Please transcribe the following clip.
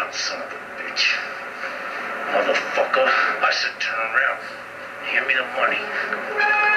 around, son of a bitch. Motherfucker, I said turn around. Hand me the money.